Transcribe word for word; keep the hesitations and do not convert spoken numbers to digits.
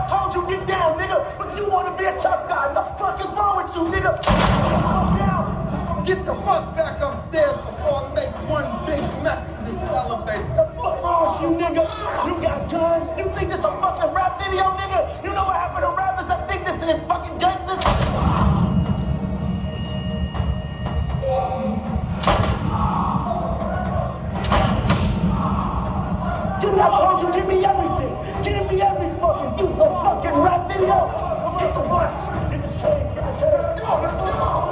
I told you get down, nigga. But you want to be a tough guy. What the fuck is wrong with you, nigga? Get the fuck down. Get the fuck back upstairs before I make one big mess in this elevator. The fuck wrong with you, nigga? You got guns? You think this a fucking rap video, nigga? You know what happened to rappers that think this is fucking gangsters? Dude, I told you, give me everything. Give me every fucking, use a fucking rap video. Get the watch, get the chain, get the chain. Come on, let's go.